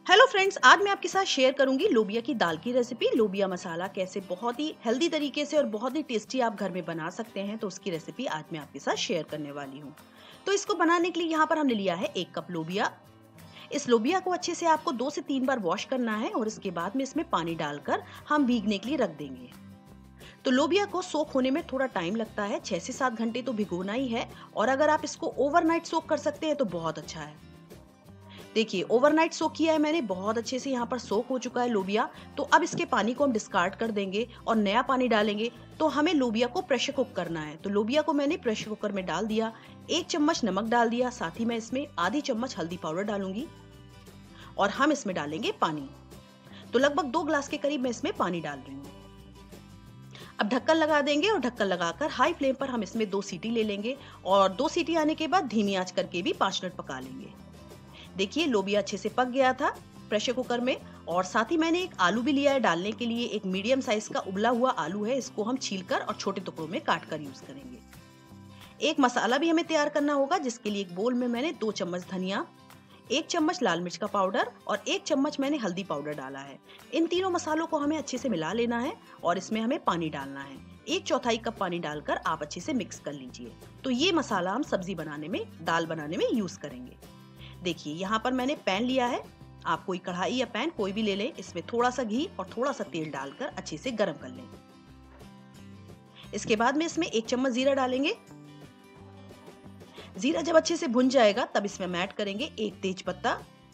Hello friends, आज मैं आपके साथ शेयर करूंगी लोबिया की दाल की रेसिपी। लोबिया मसाला कैसे बहुत ही हेल्दी तरीके से और बहुत ही टेस्टी आप घर में बना सकते हैं, तो उसकी रेसिपी आज मैं आपके साथ शेयर करने वाली हूं। तो इसको बनाने के लिए यहाँ पर हमने लिया है 1 कप लोबिया। इस लोबिया को अच्छे से आपको 2 से 3 बार वॉश करना है और इसके बाद में इसमें पानी डालकर हम भीगने के लिए रख देंगे। तो लोबिया को सोक होने में थोड़ा टाइम लगता है, 6 से 7 घंटे तो भिगोना ही है। और अगर आप इसको ओवरनाइट सोक कर सकते हैं तो बहुत अच्छा है। देखिए, ओवरनाइट सोक किया है मैंने, बहुत अच्छे से यहाँ पर सोक हो चुका है लोबिया। तो अब इसके पानी को हम डिस्कार्ड कर देंगे और नया पानी डालेंगे। तो हमें लोबिया को प्रेशर कुक करना है। तो लोबिया को मैंने प्रेशर कुकर में डाल दिया, 1 चम्मच नमक डाल दिया, साथ ही मैं इसमें आधी चम्मच हल्दी पाउडर डालूंगी और हम इसमें डालेंगे पानी। तो लगभग 2 ग्लास के करीब मैं इसमें पानी डाल रही हूँ। अब ढक्कन लगा देंगे और ढक्कन लगाकर हाई फ्लेम पर हम इसमें 2 सीटी ले लेंगे और 2 सीटी आने के बाद धीमी आंच करके भी 5 मिनट पका लेंगे। देखिए, लोबिया अच्छे से पक गया था प्रेशर कुकर में। और साथ ही मैंने एक आलू भी लिया है डालने के लिए। एक मीडियम साइज का उबला हुआ आलू है, इसको हम छीलकर और छोटे टुकड़ों में काटकर यूज करेंगे। एक मसाला भी हमें तैयार करना होगा, जिसके लिए एक बोल में मैंने 2 चम्मच धनिया, 1 चम्मच लाल मिर्च का पाउडर और 1 चम्मच मैंने हल्दी पाउडर डाला है। इन तीनों मसालों को हमें अच्छे से मिला लेना है और इसमें हमें पानी डालना है। 1/4 कप पानी डालकर आप अच्छे से मिक्स कर लीजिए। तो ये मसाला हम सब्जी बनाने में, दाल बनाने में यूज करेंगे। देखिए, यहाँ पर मैंने पैन लिया है, आप कोई कढ़ाई या पैन कोई भी ले लें। इसमें थोड़ा सा घी और थोड़ा सा तेल डालकर अच्छे से गर्म कर लें। इसके बाद में इसमें 1 चम्मच जीरा डालेंगे। जीरा जब अच्छे से भुन जाएगा तब इसमें हम ऐड करेंगे 1 तेज पत्ता,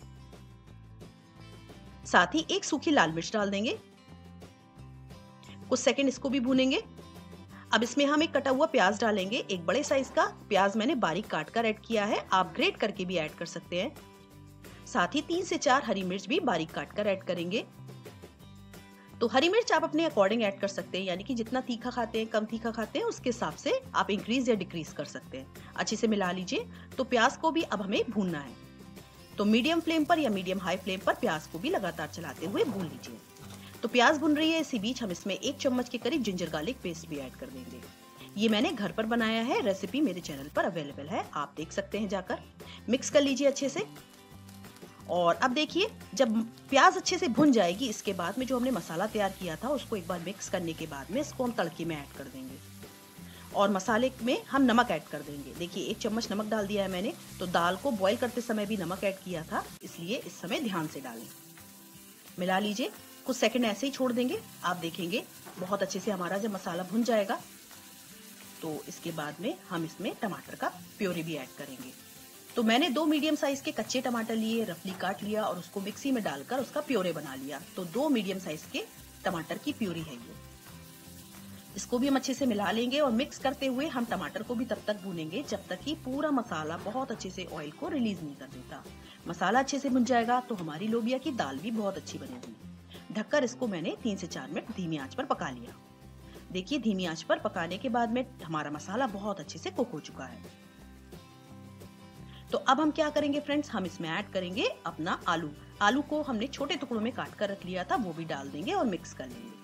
साथ ही 1 सूखी लाल मिर्च डाल देंगे। कुछ सेकंड इसको भी भूनेंगे। अब इसमें हम एक कटा हुआ प्याज डालेंगे। एक बड़े साइज का प्याज मैंने बारीक काट कर ऐड किया है, आप ग्रेट करके भी ऐड कर सकते हैं। साथ ही 3 से 4 हरी मिर्च भी बारीक काट कर ऐड करेंगे। तो हरी मिर्च आप अपने अकॉर्डिंग ऐड कर सकते हैं, यानी कि जितना तीखा खाते हैं, कम तीखा खाते हैं, उसके हिसाब से आप इंक्रीज या डिक्रीज कर सकते हैं। अच्छे से मिला लीजिए। तो प्याज को भी अब हमें भूनना है। तो मीडियम फ्लेम पर या मीडियम हाई फ्लेम पर प्याज को भी लगातार चलाते हुए भून लीजिए। तो प्याज भुन रही है, इसी बीच हम इसमें 1 चम्मच के करीब जिंजर गार्लिक पेस्ट भी ऐड कर देंगे। ये मैंने घर पर बनाया है, रेसिपी मेरे चैनल पर अवेलेबल है, आप देख सकते हैं जाकर। मिक्स कर लीजिए अच्छे से। और अब देखिए, जब प्याज अच्छे से भुन जाएगी, इसके बाद में जो हमने मसाला तैयार किया था उसको एक बार मिक्स करने के बाद में इसको हम तड़के में ऐड कर देंगे और मसाले में हम नमक ऐड कर देंगे। देखिए, 1 चम्मच नमक डाल दिया है मैंने। तो दाल को बॉईल करते समय भी नमक ऐड किया था, इसलिए इस समय ध्यान से डालें। मिला लीजिए, कुछ सेकंड ऐसे ही छोड़ देंगे। आप देखेंगे बहुत अच्छे से हमारा जब मसाला भुन जाएगा तो इसके बाद में हम इसमें टमाटर का प्योरी भी ऐड करेंगे। तो मैंने 2 मीडियम साइज के कच्चे टमाटर लिए, रफली काट लिया और उसको मिक्सी में डालकर उसका प्योरे बना लिया। तो 2 मीडियम साइज के टमाटर की प्योरी है ये। इसको भी हम अच्छे से मिला लेंगे और मिक्स करते हुए हम टमाटर को भी तब तक भूनेंगे जब तक कि पूरा मसाला बहुत अच्छे से ऑयल को रिलीज नहीं कर देता। मसाला अच्छे से भुन जाएगा तो हमारी लोबिया की दाल भी बहुत अच्छी बनेगी। ढककर इसको मैंने 3 से 4 मिनट धीमी आंच पर पका लिया। देखिए, धीमी आंच पर पकाने के बाद में हमारा मसाला बहुत अच्छे से कुक हो चुका है। तो अब हम क्या करेंगे फ्रेंड्स, हम इसमें ऐड kरेंगे अपना आलू। आलू को हमने छोटे टुकड़ों में काट कर रख लिया था, वो भी डाल देंगे और मिक्स कर लेंगे।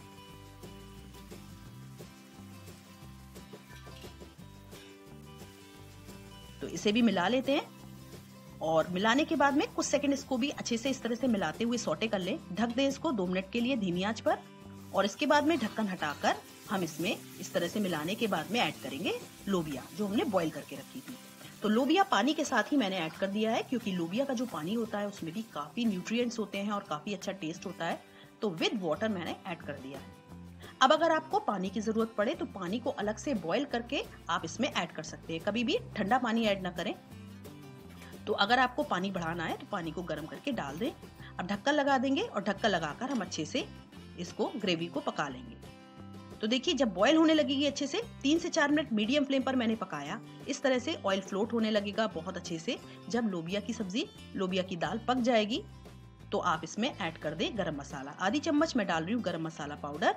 तो इसे भी मिला लेते हैं और मिलाने के बाद में कुछ सेकंड इसको भी अच्छे से इस तरह से मिलाते हुए सौटे कर लें। ढक दें इसको 2 मिनट के लिए धीमी आंच पर और इसके बाद में ढक्कन हटाकर हम इसमें इस तरह से मिलाने के बाद में ऐड करेंगे लोबिया, जो हमने बॉईल करके रखी थी। तो लोबिया पानी के साथ ही मैंने ऐड कर दिया है, क्योंकि लोबिया का जो पानी होता है उसमें भी काफी न्यूट्रिएंट्स होते हैं और काफी अच्छा टेस्ट होता है। तो विद वाटर मैंने ऐड कर दिया है। अब अगर आपको पानी की जरूरत पड़े तो पानी को अलग से बॉईल करके आप इसमें ऐड कर सकते हैं। कभी भी ठंडा पानी ऐड ना करें। तो अगर आपको पानी बढ़ाना है तो पानी को गर्म करके डाल दें। अब ढक्कन लगा देंगे और ढक्कन लगाकर हम अच्छे से इसको ग्रेवी को पका लेंगे। तो देखिए, जब बॉईल होने लगेगी अच्छे से, 3 से 4 मिनट मीडियम फ्लेम पर मैंने पकाया। इस तरह से ऑयल फ्लोट होने लगेगा बहुत अच्छे से। जब लोबिया की सब्जी, लोबिया की दाल पक जाएगी तो आप इसमें ऐड कर दें गरम मसाला। आधी चम्मच मैं डाल रही हूँ गरम मसाला पाउडर।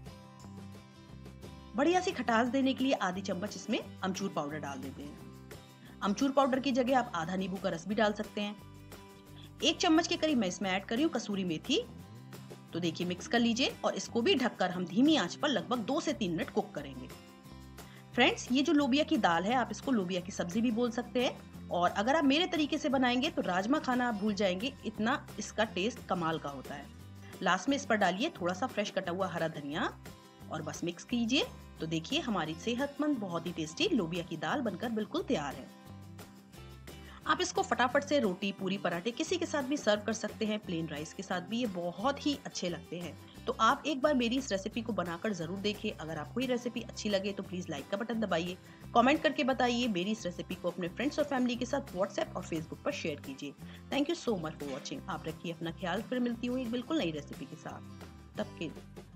बढ़िया सी खटास देने के लिए आधी चम्मच इसमें अमचूर पाउडर डाल देते हैं। अमचूर पाउडर की जगह आप आधा नींबू का रस भी डाल सकते हैं। 1 चम्मच के करीब मैं इसमें ऐड कर रही हूँ कसूरी मेथी। तो देखिए, मिक्स कर लीजिए और इसको भी ढककर हम धीमी आंच पर लगभग 2 से 3 मिनट कुक करेंगे। फ्रेंड्स, ये जो लोबिया की दाल है, आप इसको लोबिया की सब्जी भी बोल सकते हैं। और अगर आप मेरे तरीके से बनाएंगे तो राजमा खाना आप भूल जाएंगे, इतना इसका टेस्ट कमाल का होता है। लास्ट में इस पर डालिए थोड़ा सा फ्रेश कटा हुआ हरा धनिया और बस मिक्स कीजिए। तो देखिए हमारी सेहतमंद बहुत ही टेस्टी लोबिया की दाल बनकर बिल्कुल तैयार है। आप इसको फटाफट से रोटी, पूरी, पराठे किसी के साथ भी सर्व कर सकते हैं। प्लेन राइस के साथ भी ये बहुत ही अच्छे लगते हैं। तो आप एक बार मेरी इस रेसिपी को बनाकर जरूर देखिए। अगर आपको ये रेसिपी अच्छी लगे तो प्लीज लाइक का बटन दबाइए, कमेंट करके बताइए। मेरी इस रेसिपी को अपने फ्रेंड्स और फैमिली के साथ व्हाट्सएप और फेसबुक पर शेयर कीजिए। Thank you so much for watching. आप रखिए अपना ख्याल, फिर मिलती हूँ एक बिल्कुल नई रेसिपी के साथ। तब के